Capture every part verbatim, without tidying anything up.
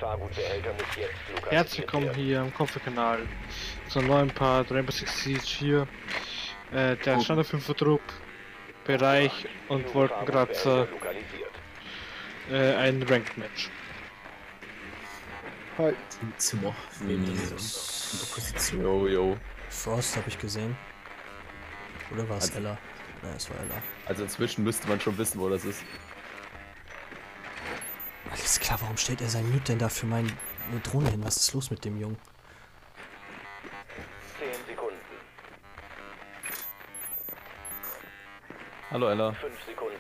Biogefahrgutbehälter muss jetzt lokalisiert Herzlich willkommen werden. hier im Kopfkanal zum neuen Part Rainbow Six Siege hier. Äh, der Oh. Standard fünfer Trupp, Bereich und Wolkenkratzer, Lokalisiert. äh, ein Ranked Match. Hi. Im Zimmer. Mhm. In der Position. Jo, jo. Frost habe ich gesehen. Oder war es Also- Ella? Nein, es war Ella. Also inzwischen müsste man schon wissen, wo das ist. Alles klar, warum stellt er sein Mute denn da für meine Drohne hin? Was ist los mit dem Jungen? zehn Sekunden. Hallo Ella. fünf Sekunden.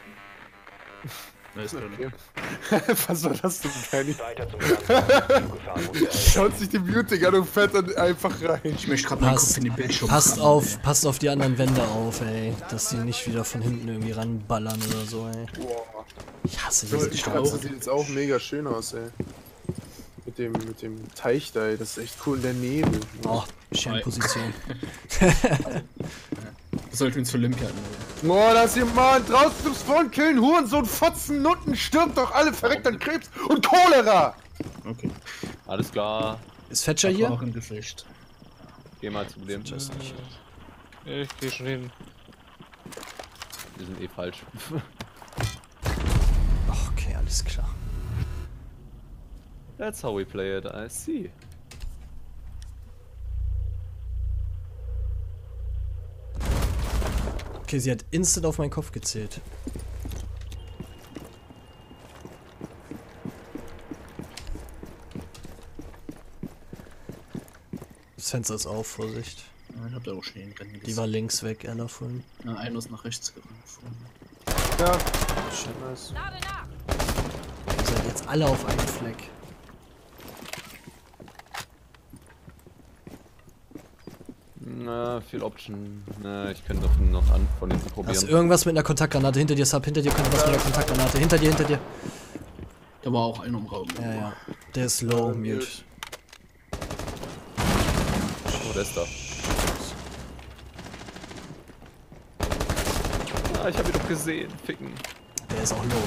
Da ist er. Okay. Was war das denn, Kenny? Weiter zum Biogefahrgutbehälter. Schaut sich die Muting an und fährt dann einfach rein. Ich möchte gerade meinen Kopf Passt, in den Bildschirm passt rammen, auf, passt auf die anderen Wände auf, ey. Dass die nicht wieder von hinten irgendwie ranballern oder so, ey. Boah. Ich hasse So, diese die Stau. Straße sieht jetzt auch mega schön aus, ey. Mit dem, mit dem Teich da, ey. Das ist echt cool. Und der Nebel. Oh, Scheinposition. Das sollten wir uns für Olympia anmelden. Boah, da ist jemand draußen zum Spawn killen. Hurensohn, Fotzen, Nutten, stirbt doch alle verreckt an Krebs und Cholera. Okay. Alles klar. Ist Fetcher hier? Auch im Gefecht. Geh mal zu dem. Fetcher ist nicht hier. Ich geh schon hin. Wir sind eh falsch. Okay, alles klar. That's how we play it, I see. Okay, sie hat instant auf meinen Kopf gezählt. Das Fenster ist auf, Vorsicht. Ja, ich hab da auch schon den Rennen Die war links weg, Ella vorhin. Ja, einer ist nach rechts gerannt. vorhin. Ja, Shit. nice. Ihr seid jetzt alle auf einem Fleck. Na, viel Option. Na, ich könnte doch noch an von hinten Hast du probieren. irgendwas mit einer Kontaktgranate? Hinter dir, Sub, hinter dir könnte was mit einer Kontaktgranate. Hinter dir, hinter dir. Da war auch einer im Raum. Ja, ja. Der ist low, Ähm, mute. Oh, der ist da. Ah, ich hab ihn doch gesehen. Ficken. Der ist auch low.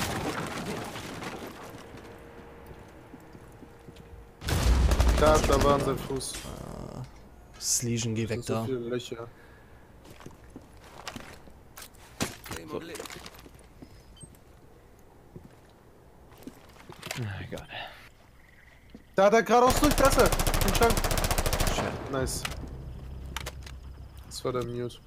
Da, da war sein Fuß. Slesion, geh weg Das sind so da. viele Löcher. So. Na, egal. Da hat er geradeaus durch, da ist er. Den Schrank. Nice. Das war der Mute.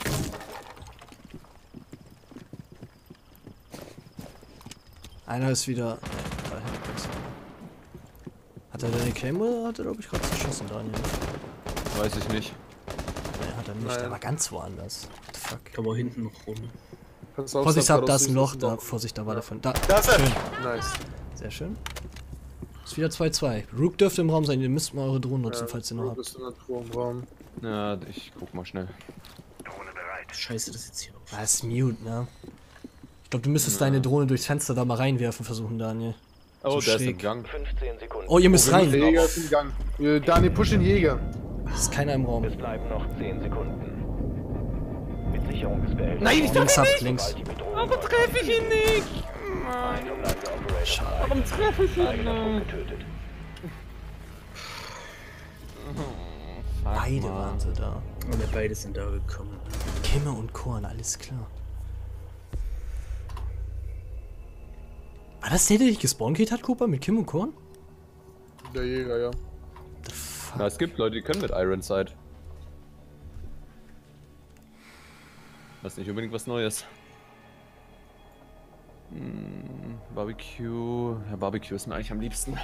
Einer ist wieder. Da hinten ist er. Hat er deine Claymore oder hat er, glaube ich, gerade zerschossen, Daniel? Weiß ich nicht. Nein, hat er nicht. Nein. Der war ganz woanders. What the fuck? Da war hinten noch rum. Pass auf, Vorsicht, Sub, Sub, da ist ein geradeaus Loch. durch, Da, ist ein Vorsicht, da war der von. Da. Da ist er! Schön. Nice. Sehr schön. Ist wieder zwei zwei. Rook dürfte im Raum sein. Ihr müsst mal eure Drohnen nutzen, Ja, falls ihr noch du habt. bist in der Truhe im Raum. Ja, ich guck mal schnell. Scheiße, das ist jetzt hier auf. Ah, ist mute, ne? Ich glaube, du müsstest deine Drohne durchs Fenster da mal reinwerfen versuchen, Daniel. Oh, So der ist im schräg. Gang. fünfzehn Sekunden. Oh, ihr müsst Der rein. Jäger ist im Gang. Äh, Dani, push den Jäger. Es ist keiner im Raum. Es bleiben noch zehn Sekunden. Mit Sicherung des Behälters. Nein, ich Links ab, Sobald links. die Bedrohung Warum treffe ich ihn nicht? Ein verbleibender Operator. Warum treffe ich ihn Eigener Trupp nicht? getötet. Beide waren sie da. Alle beide sind da gekommen. Kimme und Korn, alles klar. War das der, der dich gespawnt hat, Cooper, mit Kim und Korn? Der Jäger, ja. The fuck? Na, es gibt Leute, die können mit Ironside. Das ist nicht unbedingt was Neues. Hm, Barbecue. Ja, Barbecue ist mir eigentlich am liebsten.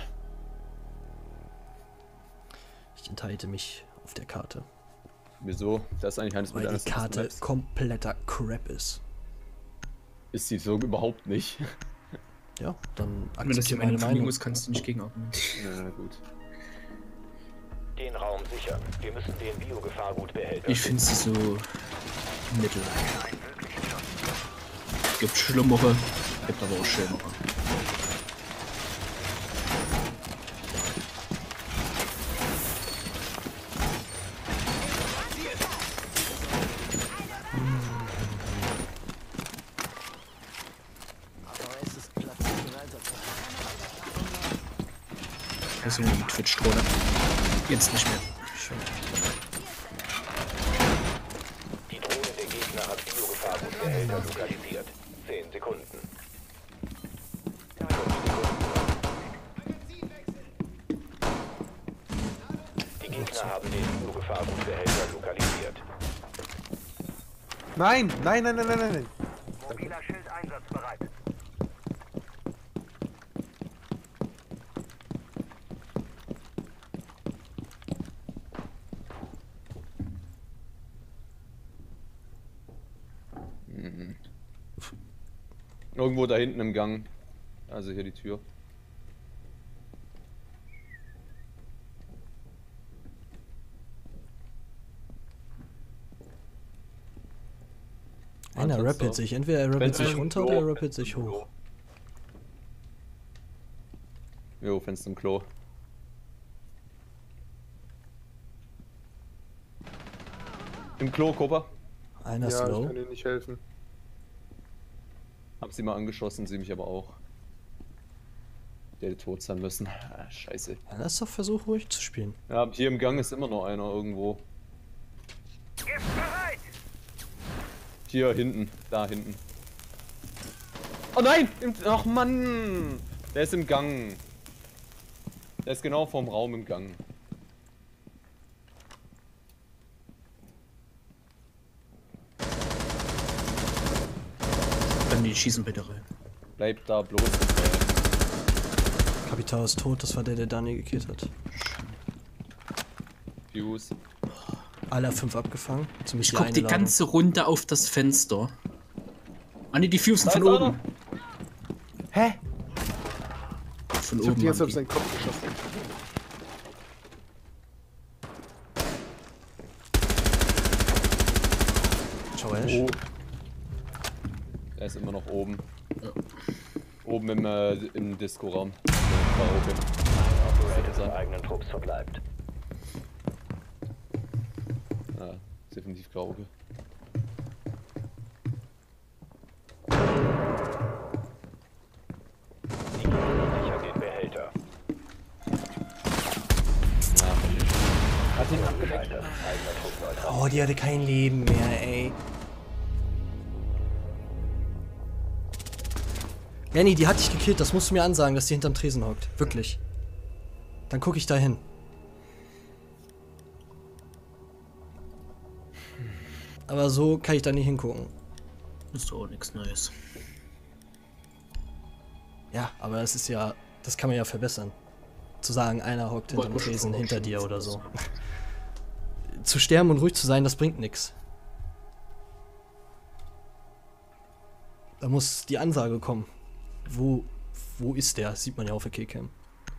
Ich enthalte mich auf der Karte, Wieso? Das ist eigentlich eines weil meiner die Karte Maps. kompletter Crap ist. Ist sie so überhaupt nicht. Ja, dann Wenn das hier akzeptiere meine meine Meinung Meinung. ist, kannst du nicht gegen argumentieren. Na gut. Den Raum sichern. Wir müssen den Biogefahrgutbehälter. Ich finde sie so mittel. Gibt schlimmere, gibt aber auch schönere. Also die Twitch-Drohne. Jetzt nicht mehr. Schön. Die Drohne der Gegner hat Biogefahrgutbehälter lokalisiert. Zehn Sekunden. Fünf Sekunden. Die Gegner haben den Biogefahrgutbehälter lokalisiert. Nein, nein, nein, nein, nein, nein. Mobiler Schild einsatzbereit. Irgendwo da hinten im Gang. Also hier die Tür. Einer Ansonsten rappelt auch. sich. Entweder er rappelt sich Fenster im runter Klo. oder er rappelt sich hoch. Jo, Fenster im Klo. Im Klo, Kopa. Einer Ja, ich slow. kann dir nicht helfen. Hab sie mal angeschossen, sie mich aber auch. Der hätte tot sein müssen. Ah, scheiße. Ja, lass doch versuchen, ruhig zu spielen. Ja, hier im Gang ist immer noch einer irgendwo. Hier hinten, da hinten. Oh nein! Im, ach Mann! Der ist im Gang. Der ist genau vorm Raum im Gang. Dann die schießen bitte rein. Bleib da bloß. Kapital ist tot, das war der, der Dani gekillt hat. Fuse. Alle fünf abgefangen. Zumindest Ich guck die Einladung. ganze Runde auf das Fenster. Ah ne, die Fusen Da von ist oben. Hä? Von Ich hab oben. die jetzt haben auf die. seinen Kopf geschossen. Ciao, Ash. Oh. Der ist immer noch oben. Oben im, äh, im Disco-Raum. Karaoke. Ein Operator des eigenen Trupps verbleibt. Ja, definitiv Karaoke. Die Gegner sichern den Behälter. Hat ihn Abgeleitet. Eigener Trupp neutral. Oh, die hatte kein Leben mehr, ey. Lenny, die hat dich gekillt. Das musst du mir ansagen, dass die hinterm Tresen hockt. Wirklich. Dann gucke ich da hin. Aber so kann ich da nicht hingucken. Ist doch auch nichts Neues. Ja, aber das ist ja... Das kann man ja verbessern. Zu sagen, einer hockt hinterm Wollte ich Tresen auch hinter schon dir oder so. verbessern. Zu sterben und ruhig zu sein, das bringt nichts. Da muss die Ansage kommen. Wo, wo ist der? Sieht man ja auf der Killcam.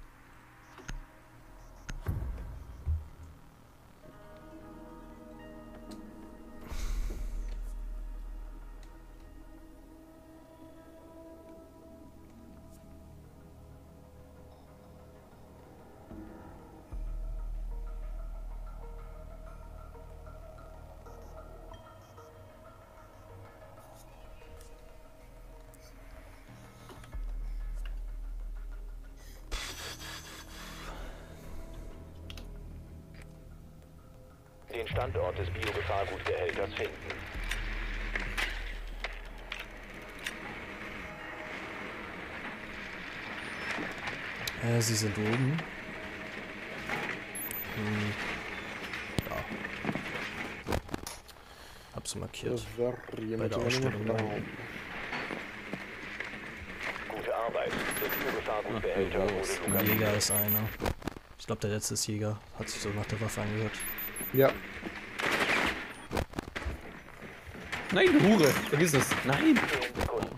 Den Standort des Biogefahrgutbehälters finden. Äh, sie sind oben. Hm. Ja. Hab sie markiert. Bei der Ausstellung da. Gute Arbeit. Der Biogefahrgutbehälter Ach, wurde los. lokalisiert. Jäger ist einer. Ich glaube, der letzte ist Jäger. Hat sich so nach der Waffe angehört. Ja. Nein, du Hure! Vergiss es! Nein! zehn Sekunden.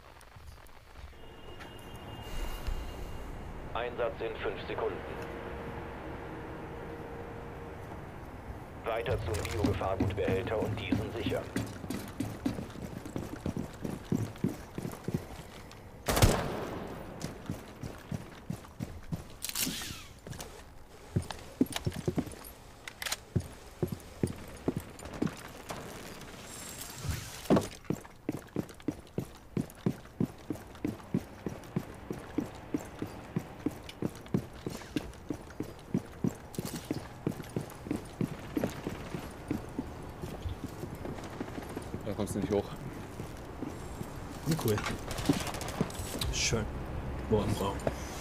Einsatz in fünf Sekunden. Weiter zum Biogefahrgutbehälter und diesen sichern. kommst du nicht hoch. Cool. Schön. Wo im Raum.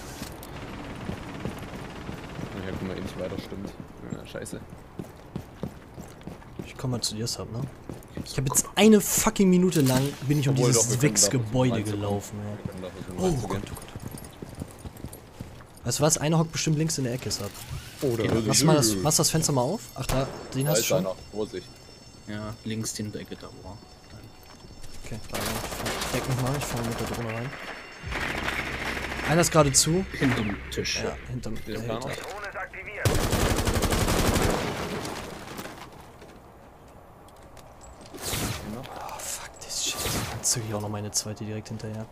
Ja, guck mal, eh nicht weiter, stimmt. Ja, scheiße. Ich komm mal zu dir, Sub, ne? Ich habe jetzt eine fucking Minute lang bin ich um Obwohl, dieses doch, wir können da Wichsgebäude versuchen gelaufen, ey. Wir können da versuchen, Oh reinzugehen. Gott, oh Gott. Weißt du was? Einer hockt bestimmt links in der Ecke, Sub. Oh, da Mach mal das, mach das Fenster mal auf. Ach, da, den Da hast du ist schon. einer. Vorsicht. Ja, links die Ecke da war. Okay, warte, ich deck mich mal, ich fahre mit der Drohne rein. Einer ist gerade zu. Hinterm Tisch. Ja, hinterm Der der Planer. Hater. Drohne ist aktiviert. Oh, fuck this shit. Dann züge ich auch noch meine zweite direkt hinterher.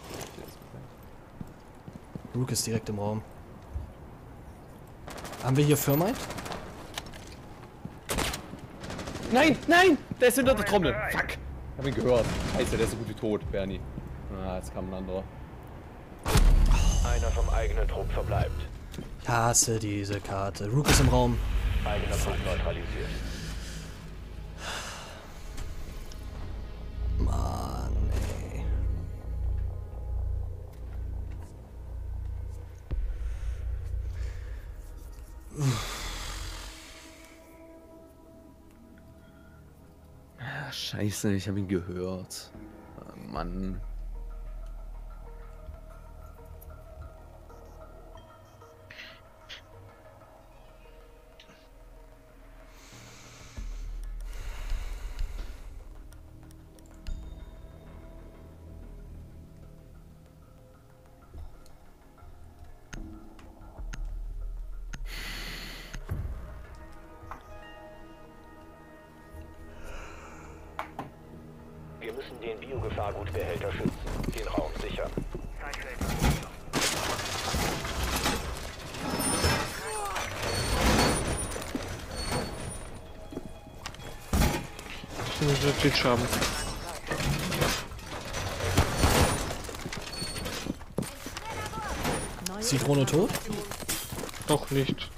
Rook ist direkt im Raum. Haben wir hier Firmite? Nein, nein! Der ist hinter der Trommel. Fuck! Ich hab ihn gehört. Scheiße, der ist so gut wie tot, Bernie. Ah, jetzt kam ein anderer. Einer vom eigenen Trupp verbleibt. Ich hasse diese Karte. Rook ist im Raum. Eigener Trupp neutralisiert. Mann, ey. Ah, scheiße, ich hab ihn gehört. Ah, Mann. Wir müssen den Biogefahrgutbehälter schützen. Den Raum sichern. Das muss ich jetzt haben. Ist die Drohne tot? Noch nicht.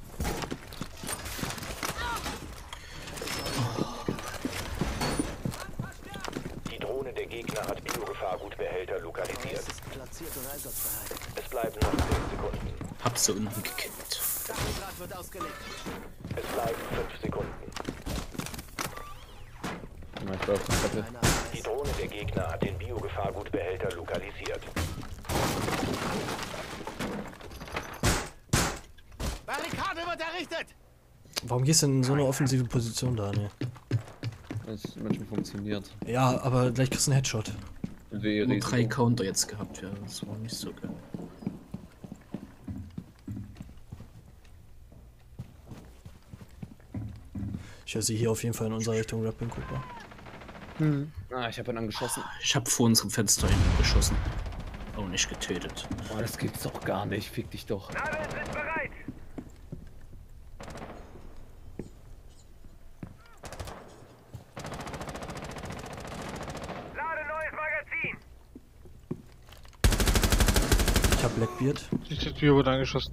Die Drohne der Gegner hat Biogefahrgutbehälter lokalisiert. Es bleiben noch zehn Sekunden. Hab sie unten gekillt. Es bleiben fünf Sekunden. Ja, ich war auf der Treppe. Die Drohne der Gegner hat den Biogefahrgutbehälter lokalisiert. Barrikade wird errichtet! Warum gehst du denn in so eine offensive Position, Daniel? Das manchmal funktioniert. Ja, aber gleich kriegst du einen Headshot. Und wir Nur Risiko. drei Counter jetzt gehabt, ja. Das war nicht so geil. Ich höre sie hier auf jeden Fall in unserer Richtung rappen, guck mal. Ah, ich hab ihn angeschossen. Ich hab vor unserem Fenster hinten geschossen. Auch nicht getötet. Oh, das gibt's doch gar nicht. Fick dich doch. Nadeln sind bereit! Lade neues Magazin! Ich hab Blackbeard. Die Tür wurde angeschossen.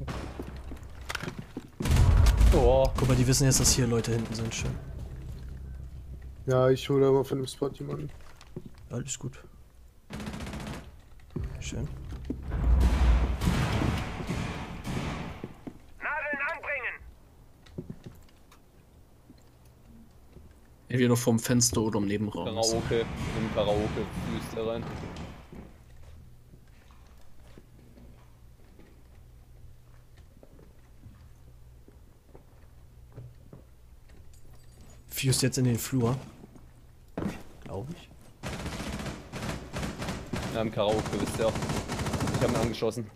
Oh. Guck mal, die wissen jetzt, dass hier Leute hinten sind. Schön. Ja, ich hole aber von dem Spot jemanden. Alles gut. Schön. Nadeln anbringen! Entweder vorm Fenster oder im Nebenraum. Karaoke. Im Karaoke. Fühlst da rein. Fused jetzt in den Flur. Glaube ich. Ja, im Karaoke, wisst ihr. Ich hab ihn angeschossen.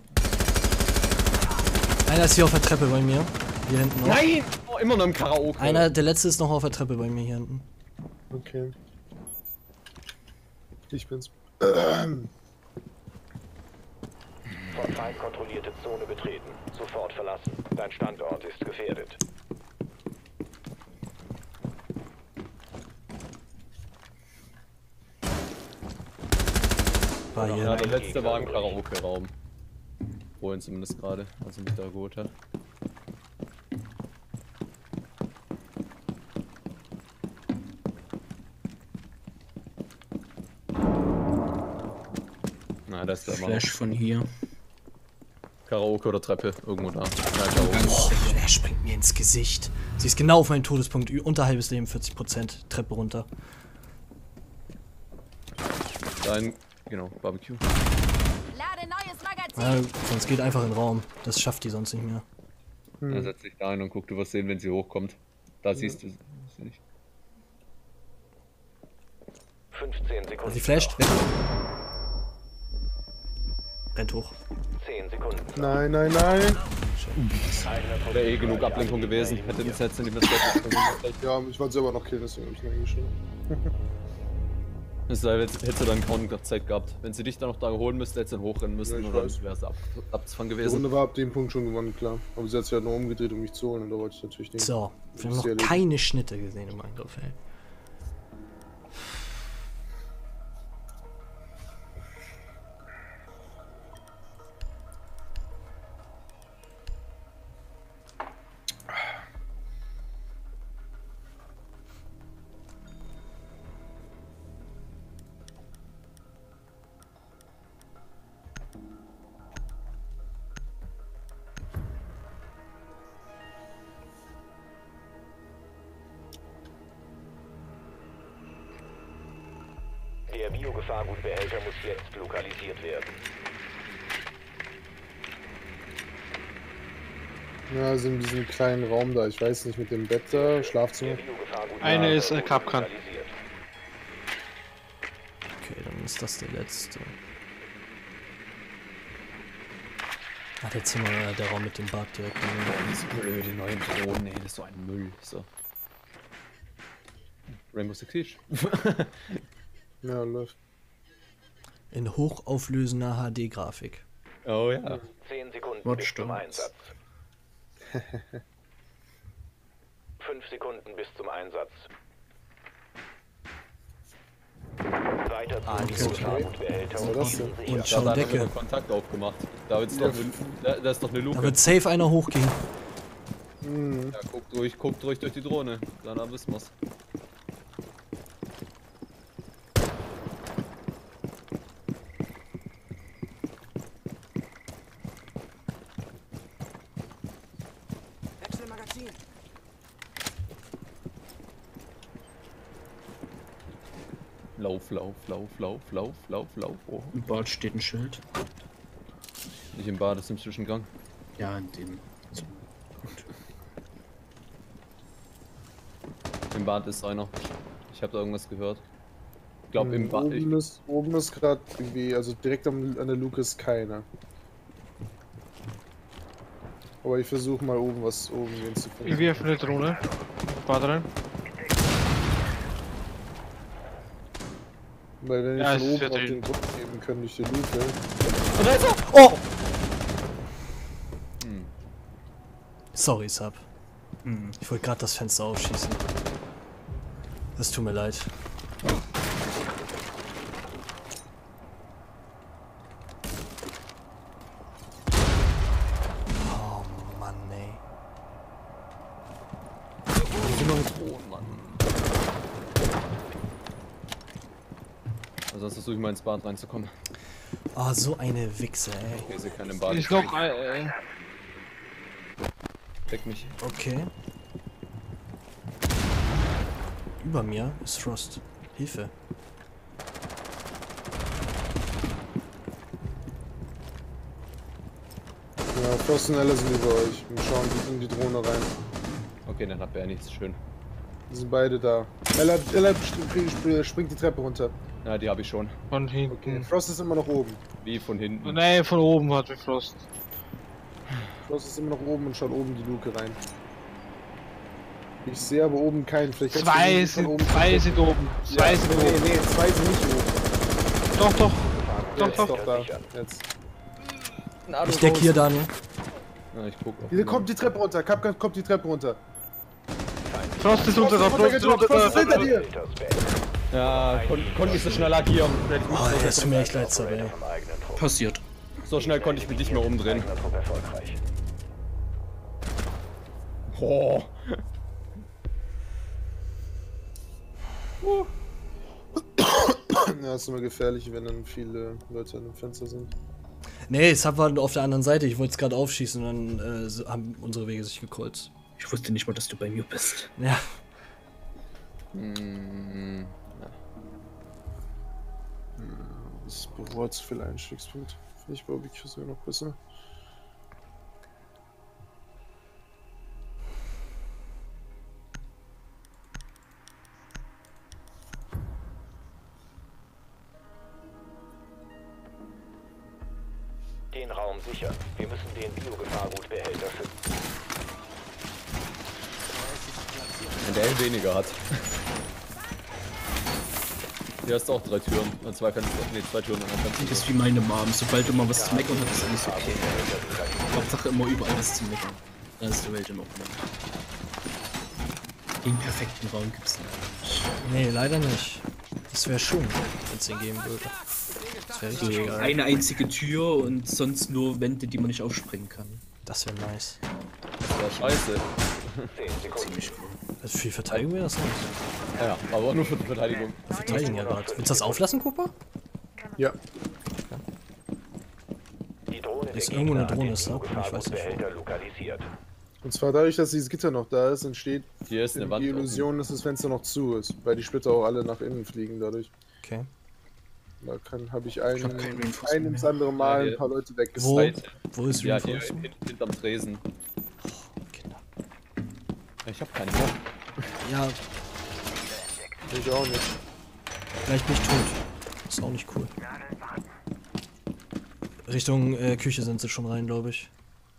Einer ist hier auf der Treppe bei mir. Hier hinten noch. Nein! Oh, immer noch im Karaoke. Einer, der letzte ist noch auf der Treppe bei mir hier hinten. Okay. Ich bin's. Von Feind kontrollierte Zone betreten. Sofort verlassen. Dein Standort ist gefährdet. War hier. Ja, der letzte war im Karaoke-Raum. Vorhin zumindest gerade, als er mich da geholt hat. Ja, das ist der Flash von hier. Karaoke oder Treppe, irgendwo da. Ja, Oh, er springt mir ins Gesicht. Sie ist genau auf meinen Todespunkt. Unter halbes Leben, vierzig Prozent. Treppe runter. Dein, genau, Barbecue. Lade neues Magazin. Ja, sonst geht einfach in den Raum. Das schafft die sonst nicht mehr. Dann setz dich da hin und guck, du wirst sehen, wenn sie hochkommt. Da siehst du sie nicht. fünfzehn Sekunden. Sie flasht. Weg. Rennt hoch. zehn Sekunden. Nein, nein, nein. Wäre eh genug Ablenkung gewesen. Hätte den Set nicht mehr Ja, ich wollte selber noch killen, deswegen habe ich ihn eingeschnitten. Das heißt, hättest du dann kaum Zeit gehabt. Wenn sie dich dann noch da holen müsste, hättest du dann hochrennen müssen Ja, ich oder weiß. wäre es ab, abzufangen Die gewesen. Runde war ab dem Punkt schon gewonnen, klar. Aber sie hat sich halt nur umgedreht, um mich zu holen und da wollte ich natürlich nicht. So, wir haben Sehr noch lieb. keine Schnitte gesehen im Angriff, ey. Der Biogefahrgutbehälter muss jetzt lokalisiert werden. Ja, also in diesem kleinen Raum da, ich weiß nicht, mit dem Bett da, Schlafzimmer. Eine ist äh, Kapkan. Okay, dann ist das der letzte. Ah, der Zimmer, äh, der Raum mit dem Bad direkt. Diese blöde neuen Drohnen, ey, das ist so ein Müll. So. Rainbow Six Siege. Ja, läuft. In hochauflösender H D-Grafik. Oh ja. zehn Sekunden Watch bis zum Dogs. Einsatz. fünf Sekunden bis zum Einsatz. Weiter zum Ah, okay. Biogefahrgutbehälter Was war das denn? sicher. Und Da schon hat einer Decke. wieder Kontakt aufgemacht. Da, wird's doch ne, da, da ist doch eine Da Luke. wird safe einer hochgehen. Ja, guckt durch, guckt durch durch die Drohne. Dann wissen wir's. Wechsel Magazin. Lauf, lauf, lauf, lauf, lauf, lauf, lauf. Oh. Im Bad steht ein Schild. Nicht im Bad, das ist im Zwischengang. Ja, in dem. So. Im Bad ist einer. Ich habe da irgendwas gehört. Ich glaube im Bad. Ich, Oben ist, oben ist gerade irgendwie, also direkt am, an der Luke ist keiner. Aber ich versuche mal oben was oben wen zu Ich finden. werfe eine Drohne. Bad rein. Weil wenn ich Ja, von es oben wird auf drin. den Druck geben kann durch die Luke. Oh! Hm. Sorry, Sub. Hm. Ich wollte gerade das Fenster aufschießen. Das tut mir leid. Oh Mann, ey. Oh Mann. Also sonst versuche ich mal ins Bad reinzukommen. Oh, so eine Wichse, ey. Ich sehe keinen im Bad. Ist noch äh, Deck mich. Okay. Über mir ist Frost. Hilfe. Ja, Frost und Ella sind über euch. Wir schauen in die Drohne rein. Okay, dann hat er nichts. Schön. Die sind beide da. Ella, Ella sp- sp- springt die Treppe runter. Ja, die habe ich schon. von Okay. hinten. Frost ist immer noch oben. Wie von hinten. Nee, von oben hat wir Frost. Frost ist immer noch oben und schaut oben die Luke rein. Ich sehe aber oben keinen. Vielleicht kannst du Zwei ihn von sind, oben zwei gucken. sind oben. Zwei Ja, sind nee, oben. nee, zwei sind nicht oben. Doch, doch. Doch, Jetzt doch. doch da. Jetzt. Ich deck hier, Daniel. Ja, ich guck. auf Hier den kommt die Treppe runter. Kapkan kommt die Treppe runter. Frost ist unter der Frost ist unter Frost ist hinter der dir. Ja, kon konnte nicht so schnell agieren. Hätte ich mich Oh, so- das tut mir echt leid, Sub, ey. Vom eigenen Trupp. Passiert. So schnell konnte ich mich nicht mehr umdrehen. Eigener Trupp erfolgreich. Oh. Ja, ist immer gefährlich, wenn dann viele Leute an dem Fenster sind. Nee, es war auf der anderen Seite. Ich wollte es gerade aufschießen und dann äh, so haben unsere Wege sich gekreuzt. Ich wusste nicht mal, dass du bei mir bist. Ja. Hm, ja. Das Büro hat zu viel Einstiegspunkt. Finde ich bei Barbecue sogar noch besser. Den Raum sichern. Wir müssen den Biogefahrgutbehälter schützen. Wenn der einen weniger hat. Hier hast du auch drei Türen und zwei Fenster. Ne, zwei Türen und ein Fenster. Das ist wie meine Mom. Sobald du mal was zu meckern hast, ist alles okay. Hauptsache immer überall was zu meckern. Dann ist die Welt in Ordnung. Den perfekten Raum gibt's nicht. Nee, leider nicht. Das wäre schon, wenn es den geben würde. Das wäre richtig So, geil. eine einzige Tür und sonst nur Wände, die man nicht aufspringen kann. Das wäre nice. Das war scheiße. Ziemlich cool. Also viel Verteidigung wäre das nicht. Ja, aber nur für die Verteidigung. Wir verteidigen ja gerade. Willst du das auflassen, Cooper? Ja. Die Drohne Ist der irgendwo eine Gegner hat Drohne, den ist da? Ich weiß nicht. Biogefahrgutbehälter lokalisiert. Und zwar dadurch, dass dieses Gitter noch da ist, entsteht Hier ist eine Wand. die Illusion, dass das Fenster noch zu ist. Weil die Splitter auch alle nach innen fliegen dadurch. Okay. Da kann habe ich einen, Ich hab kein Reinforcement ein ins mehr. andere Mal Ja, ein paar Leute Wo? weggesniped. Wo ist Ja, hier Reinforcement? hin- hinterm Tresen. Kinder. Ich hab keinen mehr. Ja, Ich auch nicht. gleich mich tot. Ist auch nicht cool. Richtung äh, Küche sind sie schon rein, glaube ich.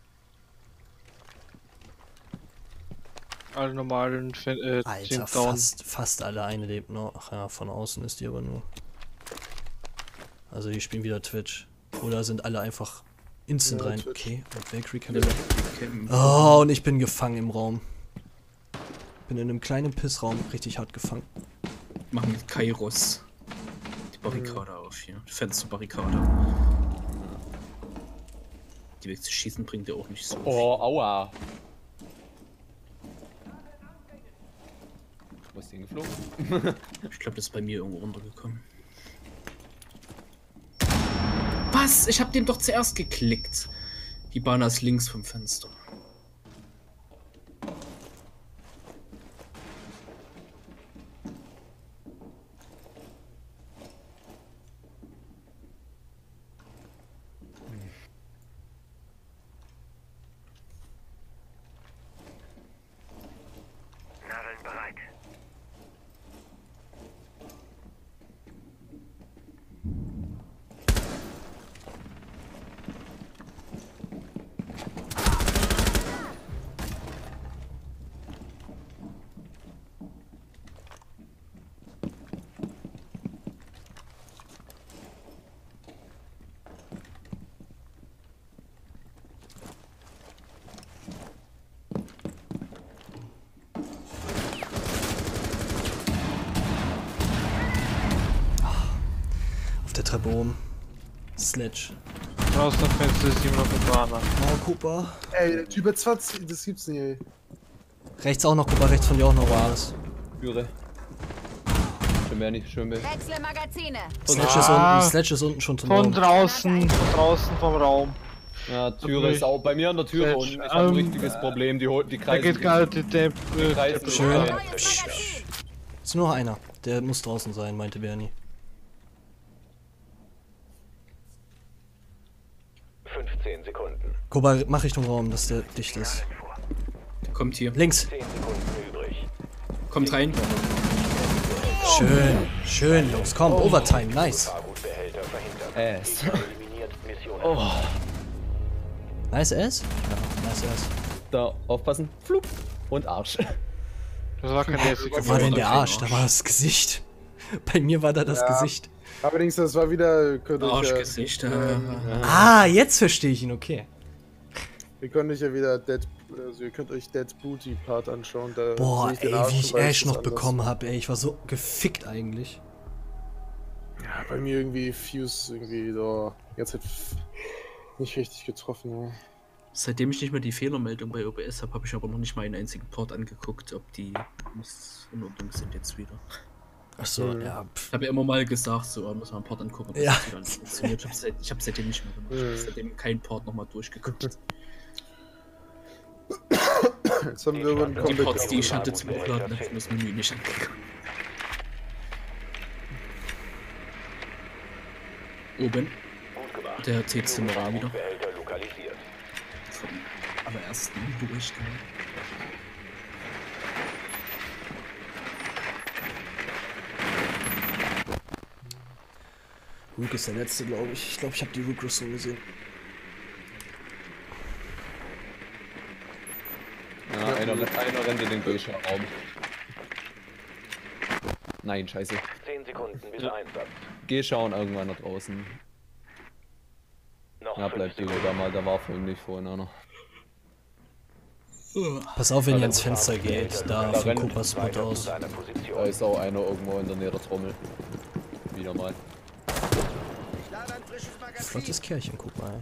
Alle normalen Fen äh, Alter, sind down. fast, fast alle. Eine lebt noch. Ach ja, von außen ist die aber nur. Also die spielen wieder Twitch. Oder sind alle einfach instant Ja, rein. Twitch. Okay, und Valkyrie kann Ja, wieder. okay. Oh, und ich bin gefangen im Raum. Bin in einem kleinen Pissraum richtig hart gefangen. Machen mit Kairos die Barrikade auf hier. Die Fensterbarrikade. Die wegzuschießen bringt ja auch nicht so. Oh, aua. Wo ist die hingeflogen? Ich glaube, das ist bei mir irgendwo runtergekommen. Was? Ich habe den doch zuerst geklickt. Die Bahn ist links vom Fenster. Nadeln bereit. Auf der Treppe oben. Sledge. Draußen am Fenster ist jemand auf der Bahn. Oh, Cooper. Ey, der Typ hat zwanzig, das gibt's nicht, ey. Rechts auch noch, Cooper. Rechts von dir auch noch was. Führe. Schön mehr nicht, schön mehr. Wechsle Magazine. Sledge ist Ah. unten. Sledge ist unten schon zum Von Raum. draußen, von draußen vom Raum. Ja, Türe ist auch bei mir an der Türe Jetzt, und ich habe ein ähm, richtiges Problem. Die, hol- die Da kreisen. geht gerade die Temp. Äh, kreisen Temp- Schön. Neues rein. Magazin. Ist nur noch einer. Der muss draußen sein, meinte Bernie. fünfzehn Sekunden. Cooper, mach Richtung Raum, dass der dicht ist. Der kommt hier. Links. zehn Sekunden übrig. Kommt rein. Schön. Schön, Jungs. Komm, Overtime. Nice. Fahrgutbehälter verhindern. Ass. Eliminiert Mission. Oh, Nice ass? Ja, nice ass. da aufpassen. Flup. Und Arsch. Das war kein lässiger Wo war denn Moment. der Arsch? Da war das Gesicht. Bei mir war da das Ja. Gesicht. Allerdings, das war wieder. Könnt ihr euch ja, Arschgesicht. äh, Ah, jetzt verstehe ich ihn, okay. ihr könnt euch ja wieder Dead. Also, ihr könnt euch Dead Booty Part anschauen. Da Boah, sehe ich den ey, Arsch, wie ich weil Ash es noch anders- bekommen habe, ey. Ich war so gefickt eigentlich. Ja, bei mir irgendwie Fuse irgendwie so. Jetzt hat f- nicht richtig getroffen, ja. Seitdem ich nicht mehr die Fehlermeldung bei O B S habe, habe ich aber noch nicht mal einen einzigen Port angeguckt, ob die in Ordnung sind jetzt wieder. Achso, Mhm. ja. Ich habe ja immer mal gesagt, so, muss man einen Port angucken. ob Ja. das wieder nicht funktioniert. Ich habe seit, ich hab seitdem nicht mehr gemacht. Ich Mhm. habe seitdem keinen Port nochmal durchgeguckt. Jetzt haben wir über den Die Comeback. Ports, die ich hatte zum Hochladen, habe ich mir das Menü nicht angeguckt. Oben, Gut gemacht. der T C-Moral wieder. Behälter lokalisiert. Vom allerersten Durchgang. Rook ist der letzte, glaube ich. Ich glaube, ich habe die Rook-Rüstung gesehen. Ja, einer, einer rennt in den Geisha-Raum. Nein, scheiße. Zehn Sekunden bis Einsatz. Geh schauen irgendwann nach draußen. Noch Ja, fünf bleib du Sekunden. da mal, da war vorhin nicht vorhin einer. Pass auf, wenn ihr Also, ins Fenster geht, da da vom rennt Cooper-Spot Weiter zu aus. seiner Da Position. ist auch einer irgendwo in der Nähe der Trommel. Wieder mal. Flottes Kerlchen, guck mal.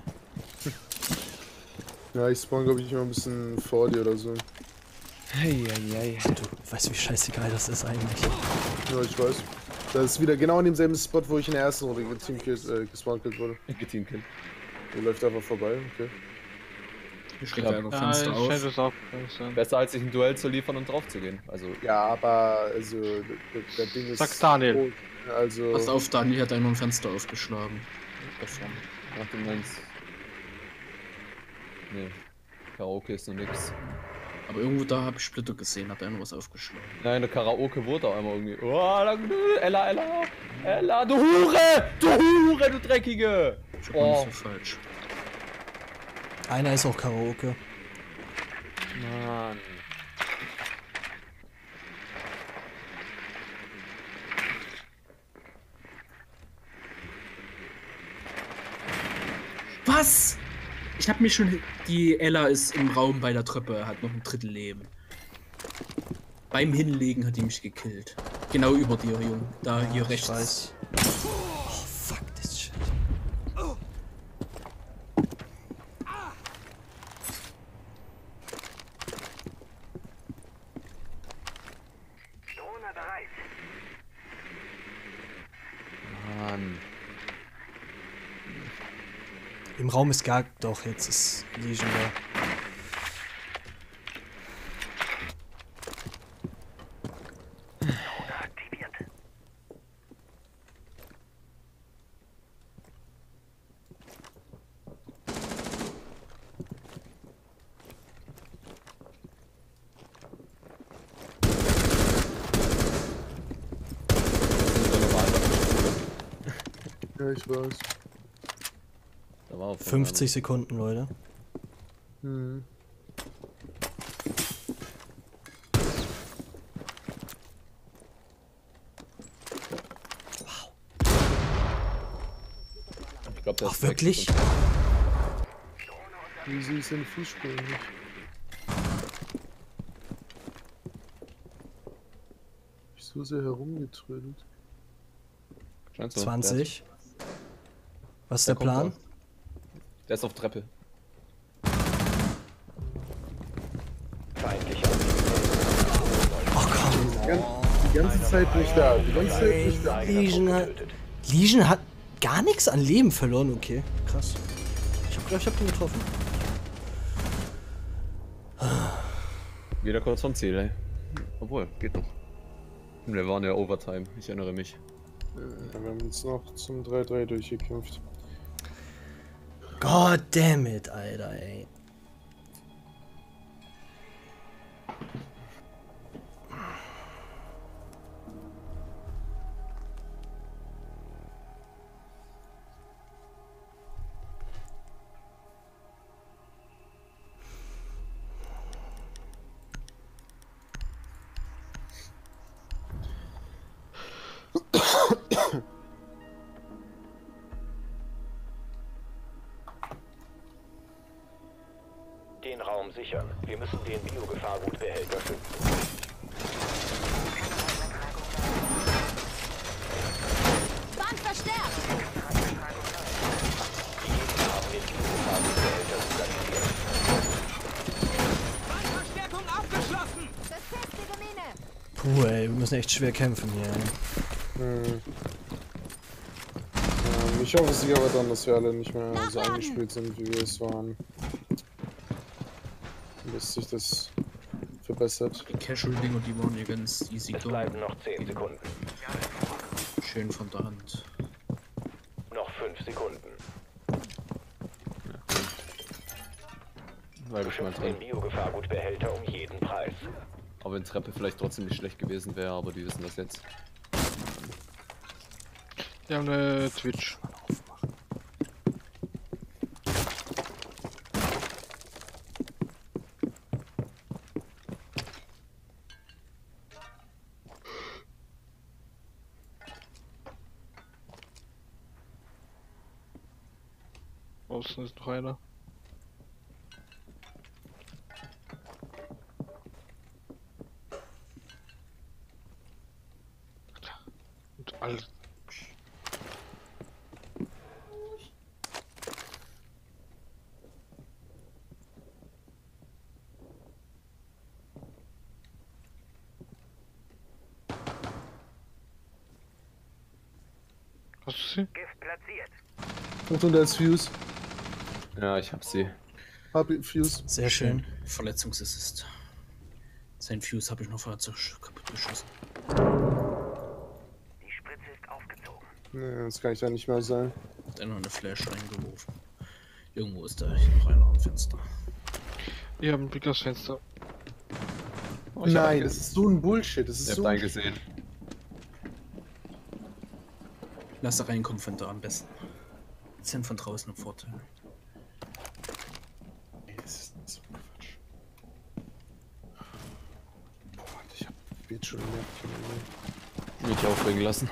Ja, ich spawn, glaube ich, immer ein bisschen vor dir oder so. Hey, hey, hey. Du weißt, wie scheißegal das ist eigentlich. Ja, ich weiß. Das ist wieder genau in demselben Spot, wo ich in der ersten Runde geteamkillt, äh, gespawnkillt wurde. Geteamkill. Der läuft einfach vorbei, okay. Hier steht Ja. ja, einfach Ja, Fenster ich auf. hätte es auch sein. Besser als sich ein Duell zu liefern und drauf zu gehen. Also, Ja, aber also das Ding ist. Sag's Daniel. Oh, also. Pass auf, Daniel hat einmal ein Fenster aufgeschlagen. Da vorne. ach du meinst. Nee. Karaoke ist noch nix. Aber irgendwo da habe ich Splitter gesehen, hat einer was aufgeschlagen. Nein, der Karaoke wurde auch einmal irgendwie. Oh, da, Ella, Ella! Ella, du Hure! Du Hure, du Dreckige! Ich hab Oh. nicht so falsch. Einer ist auch Karaoke. Mann. Was? Ich hab mich schon. Die Ella ist im Raum bei der Treppe, hat noch ein Drittel Leben. Beim Hinlegen hat die mich gekillt. Genau über dir, Junge. Da, hier Ich rechts. weiß. Oh, fuck this shit. Mann. Im Raum ist gar... Doch, jetzt ist Legion da. Ja, ich weiß. Da war auch fünfzig Sekunden, Leute. Hm. Ich glaub, der Ach, ist weg. wirklich? Wie sehe ich seine Fußspuren nicht? Ich so sehr herumgetrödelt. Scheint so. zwanzig. Was ist Der der kommt Plan? auf. Der ist auf Treppe. Feindlicher. Oh komm. Die ganze Zeit nicht da. Die ganze Zeit nicht da. Legion hat, Legion hat gar nichts an Leben verloren. Okay, krass. Ich hab, ich hab den getroffen. Wieder kurz vom Ziel, ey. Obwohl, geht noch. Wir waren ja Overtime, ich erinnere mich. Ja, wir haben uns noch zum drei drei durchgekämpft. God damn it, Alter, ey. Den Raum sichern. Wir müssen den Biogefahrgutbehälter schützen. Wand verstärkt! Die Gegner haben den Biogefahrgutbehälter lokalisiert. Wandverstärkung abgeschlossen! Befestige Mine! Puh, ey, wir müssen echt schwer kämpfen hier. Hm. Ähm, ich hoffe, es liegt aber daran, dass wir alle nicht mehr so eingespielt sind, wie wir es waren. Dass sich das verbessert. Die Casual-Dinger, die waren ja ganz easy. Es bleiben noch zehn Sekunden. Schön von der Hand. Noch fünf Sekunden. Bleib ich mal Beschützt drin. den Biogefahrgutbehälter um jeden Preis. Auch wenn Treppe vielleicht trotzdem nicht schlecht gewesen wäre, aber die wissen das jetzt. Wir haben eine Twitch. Außen ist noch einer. Und all. Hast du sie? Gift platziert. Achtung, da ist Fuse. Ja, ich hab sie. Hab Fuse. Sehr schön. Verletzungsassist. Sein Fuse habe ich noch vorher kaputt geschossen. Die Spritze ist aufgezogen. Nee, das kann ich da nicht mehr sein. Hat er noch eine Flash reingeworfen. Irgendwo ist da hier noch einer am Fenster. Wir haben einen Blick aufs Fenster. Oh, ich hab Nein, einen das ist so ein Bullshit. Das ist Ich so hab ein einen gesehen. Lass da reinkommen von da am besten. Jetzt sind von draußen ein Vorteil. Ey, das ist so Quatsch. Boah, ich hab jetzt schon gemerkt. Mich aufregen lassen.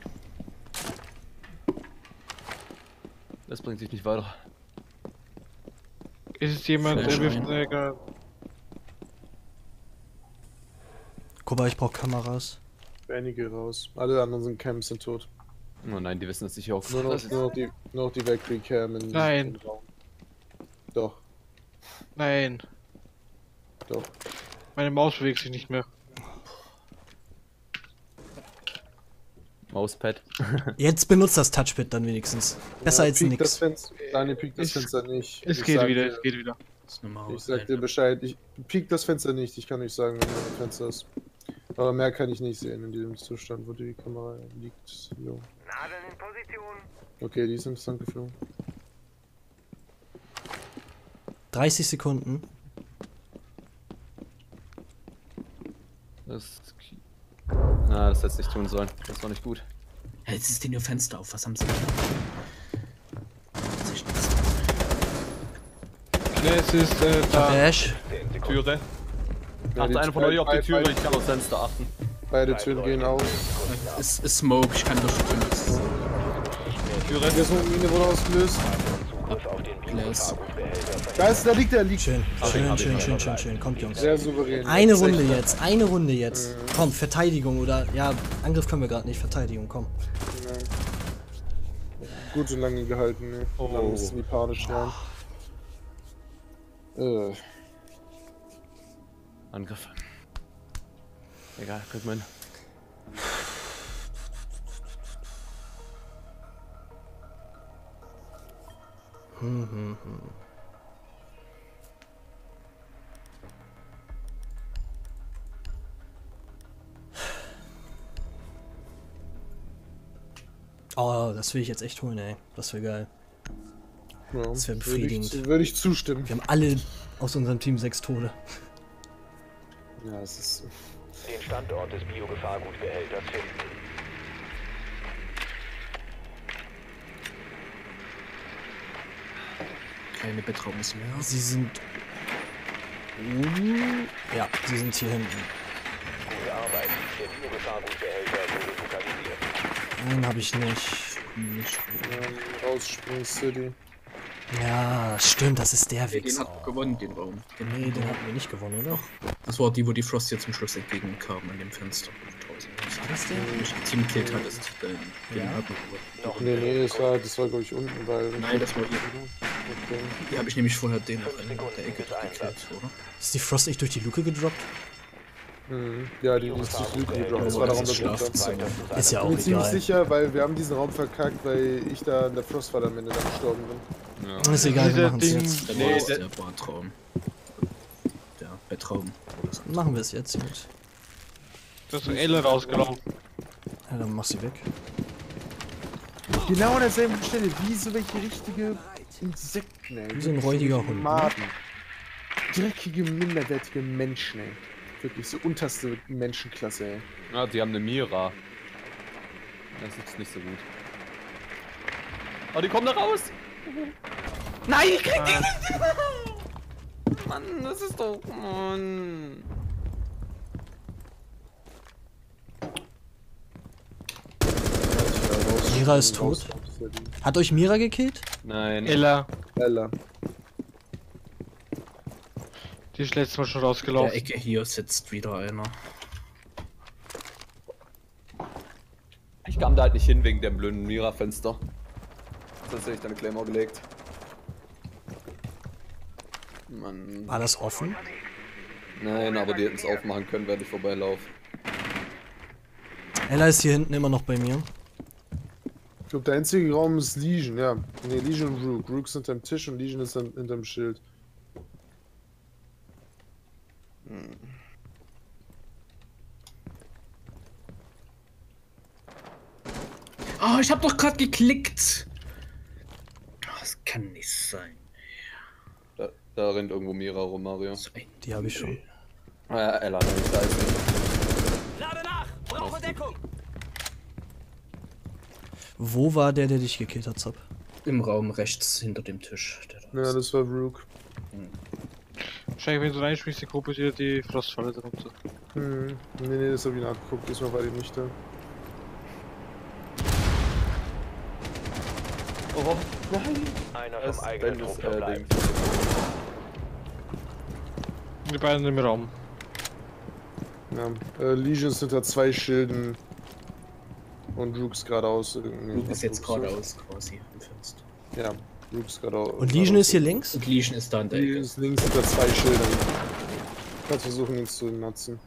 Das bringt sich nicht weiter. Ist es jemand, der Flash wirft rein. eine Gra- Guck mal, ich brauch Kameras. Einige raus. Alle anderen sind Camps sind tot. Oh nein, die wissen, dass ich hier auch. Nur noch, nur noch die, nur noch die Valkyrie Cam in Nein. im Raum. Doch, Nein, doch. meine Maus bewegt sich nicht mehr. Mauspad. Jetzt benutzt das Touchpad dann wenigstens. Besser Ja, als piek das nix. Fenster. Nein, piek das Es- Fenster nicht. Es Ich geht sag wieder, dir- es geht wieder. Das ist eine Maus. Ich sag dir Bescheid. Ich piek das Fenster nicht. Ich kann nicht sagen, wenn ein Fenster ist. Aber mehr kann ich nicht sehen in diesem Zustand, wo die Kamera liegt. Jo. Nadeln in Position. Okay, die ist interessant geflogen. dreißig Sekunden. Das. Na, das hätte es nicht tun sollen. Das war nicht gut. Ja, jetzt ist denn ihr Fenster auf. Was haben sie gemacht? Das ist nichts. Ne, es ist äh, da. Dash. zehn Sekunden. Türe. Ja, Achte die einer von zwei- euch auf die beide- Türe, beide- ich kann aufs Fenster achten. Beide Türen gehen auf. Es ist Smoke, ich kann durch die Tür nichts. Türe. Die Mine wurde ausgelöst. Zugriff auf den Glass. Biogefahrgutbehälter. Da ist, da liegt er, liegt. Schön, schön, hab ich schön, noch schön, dabei. schön, schön. Kommt, Jungs. Sehr souverän. Eine Jetzt Runde echt. jetzt, eine Runde jetzt. Komm, Verteidigung oder, ja, Angriff können wir gerade nicht, Verteidigung, komm. Ja. Gut und lange gehalten, ne? Oh. Dann müssen die panisch rein. Äh. Angriff. Egal, kriegt man hin. Hm, hm, hm. Oh, das will ich jetzt echt holen, ey. Das wäre geil. Ja, Das wär würde befriedigend. ich, würde ich zustimmen. Wir haben alle aus unserem Team sechs Tode. Ja, es ist. Den Standort des Biogefahrgutbehälters finden. Keine Betraumnis mehr. Sie sind. Uh, ja, sie sind hier hinten. Gute Arbeit. Der Biogefahrgutbehälter wurde lokalisiert. Einen habe ich nicht. Nicht. Ähm, rausspringen City. Ja, stimmt, das ist der Den Wichser. hat gewonnen, den Raum. Den, Nee, den hatten wir nicht gewonnen, oder? Das war die, wo die Frost jetzt zum Schluss entgegenkam an dem Fenster. Draußen. War das der? Wenn du Team killt hattest, dann den Ja. hat man gewonnen. Noch Nee, nee, das war, das war glaube ich unten bei. Nein, das war hier. Okay. Hier habe ich nämlich vorher den noch Fünf in Sekunden der Ecke bis Einsatz. gekillt, oder? Ist die Frost echt durch die Luke gedroppt? Mhm. Ja, die ist zu früh gedroppt. Das war der Raum, der Schlaf- gedroppt. Ist ja Ich auch bin ziemlich egal. sicher, weil wir haben diesen Raum verkackt, weil ich da in der Frostfall am Ende dann gestorben bin. Ja. Ist egal, wir Dieser machen es Ding- jetzt. Der Nee, war es, der- der Bartraum. Der Bettraum. Machen wir es jetzt, gut. Da ist Ella rausgelaufen. Ja, dann mach sie weg. Genau an derselben Stelle, wie so welche richtige Insekten, ey. Wie so ein räudiger Hund, ne? Maden. Dreckige, minderwertige Menschen, ey. Wirklich so unterste Menschenklasse, ey. Ja, die haben eine Mira. Das ist nicht so gut. Oh, die kommen da raus! Nein, ich krieg die nicht! Mann, das ist doch... Mann. Mira ist tot. Hat euch Mira gekillt? Nein. Ella, Ella. die ist letztes Mal schon In der rausgelaufen. Ecke hier sitzt wieder einer. Ich kam da halt nicht hin wegen dem blöden Mira-Fenster. Sonst hätte ich deine Claymore gelegt. Mann. War das offen? Nein, aber die hätten es aufmachen können, während ich vorbeilaufe. Ella ist hier hinten immer noch bei mir. Ich glaube, der einzige Raum ist Legion, ja. Ne, Legion und Rook. Rook ist hinterm Tisch und Legion ist dann hinterm Schild. Oh, ich hab doch gerade geklickt. Oh, das kann nicht sein. Da, da rennt irgendwo Mira rum, Mario. So ein Die habe ich schon. Ah, ja, Ella, nein, da ist sie. Lade nach! Brauche Deckung! Wo war der, der dich gekillt hat, Zap? im Raum rechts hinter dem Tisch. Der da Ja, ist. das war Rook. Wahrscheinlich, wenn du reinschmeißt, die Gruppe hier die Frostfalle drunter. Hm. Nee, nee, das hab ich nachgeguckt. Diesmal war die nicht da. Oh, nein! Einer Das vom eigenen Ben ist, Trupp äh, verbleibt. Dings. Die beiden im Raum. Ja. Äh, Legion ist hinter zwei Schilden. Und Rook's geradeaus. Luke ist jetzt geradeaus quasi im Fenster. Ja, Rook's geradeaus. Und Legion ist hier links? Und Legion ist da in der Legion Ecke. ist links hinter zwei Schildern. Du kannst versuchen, ihn zu nutzen.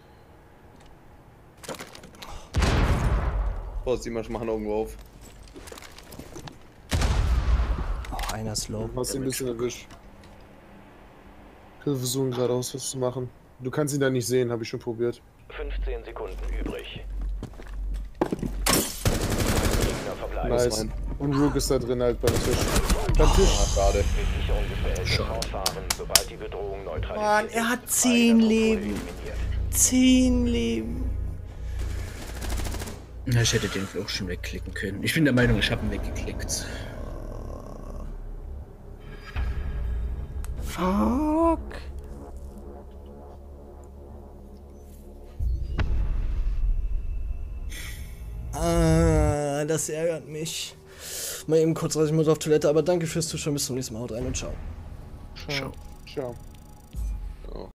Oh, sieh mal, ich mach ein Augen auf. Oh, einer ist low. Du hast ihn ein bisschen erwischt. Kannst versuchen, geradeaus was zu machen. Du kannst ihn da nicht sehen, habe ich schon probiert. fünfzehn Sekunden übrig. Gegner verbleiben. Nice. rein. Und Rook ist da drin halt beim Tisch. Beim Tisch. Ah, schade. Mit Sicherungsbehälter fortfahren, sobald die Bedrohung neutralisiert Mann, er hat ist. zehn Einer wurde Leben. eliminiert. Zehn Leben. Ja, ich hätte den auch schon wegklicken können. Ich bin der Meinung, ich habe ihn weggeklickt. Fuck. Ah, das ärgert mich. Mal eben kurz raus, ich muss auf Toilette, aber danke fürs Zuschauen, bis zum nächsten Mal, haut rein und ciao. Ciao. Ciao.